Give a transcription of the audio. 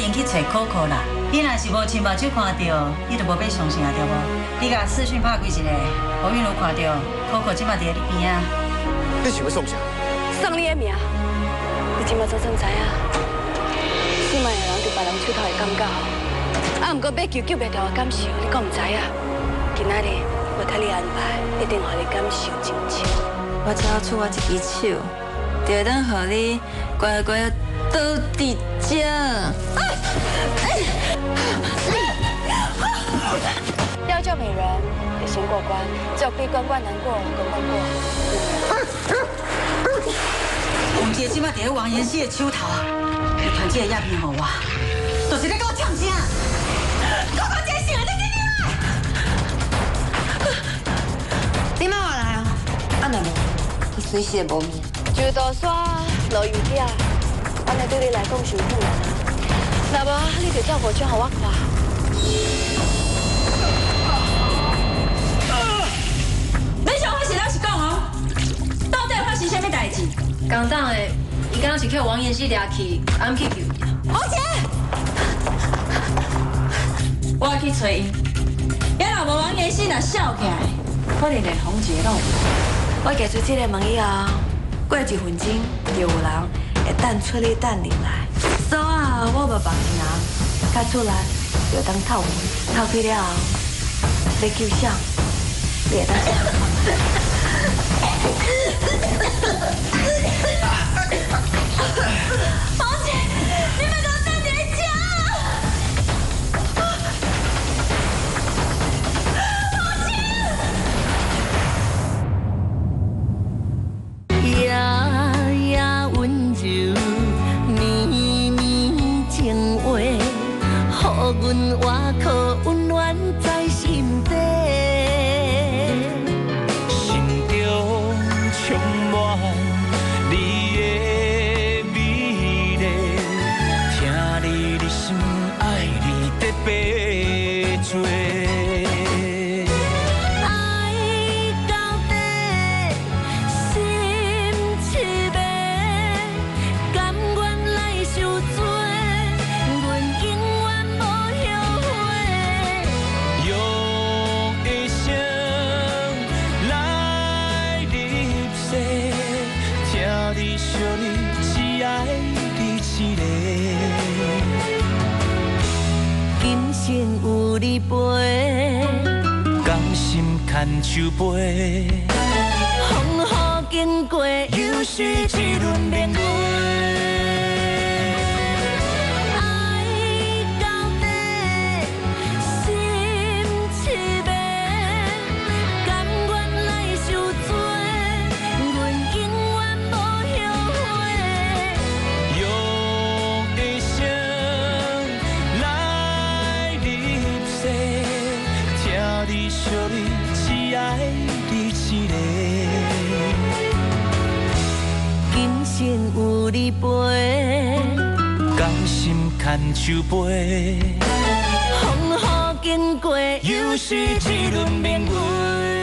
经去找 Coco 啦。你若是无亲目睭看到，你就无要相信啊，对无？你甲视讯拍几一个，何韵如看到 Coco 即马伫你边啊。 你想要送啥？ 送你的命，你即马总算知影，死命的人伫别人手头会感觉，啊，毋过要救袂掉的感受，你阁毋知影。今仔日我替你安排，一定互你感受真深。 我只要出我一支手，就会当互你乖乖倒伫这。 要救美人，得先过关，只有闭关关难过，关关过。 王杰即马伫咧王延熙的手头，你传这个鸦片互我，就是咧甲我呛声。我讲这事， 你莫话来哦，啊若无，你随时会无命。 就大山落雨点，安尼对你来讲是有困难啊。若无，你就照顾照互我看。 你上回是老实讲哦，到底发生什么代志？ 共党的，伊刚刚是叫王延熙抓去，俺去救伊。 王杰，我要去找伊。要若无王延熙若笑起来，可能连洪杰拢有。 我寄出这个问以后，过1分钟就有人会等出你等入来。所以我无放一人，甲出来就当透气，透气了后，要救啥？你会当想。 王姐，你们给我站起来讲！ 王姐，夜夜温柔，绵绵情话，予阮活靠温暖在心底。充满你的美丽，听你心爱你特别多。爱到底，心痴迷，甘愿来受罪，阮永远无后悔。用一生来入世，听你说你只爱你一个，今生有你陪，甘心牵手飞，风雨经过，又是一轮轮回。爱到底，心痴迷，甘愿来受罪，阮永远无后悔。用一生来入世，听你说你只爱你一个，今生有你陪，甘心牵手飞，风雨经过，又是一轮轮回。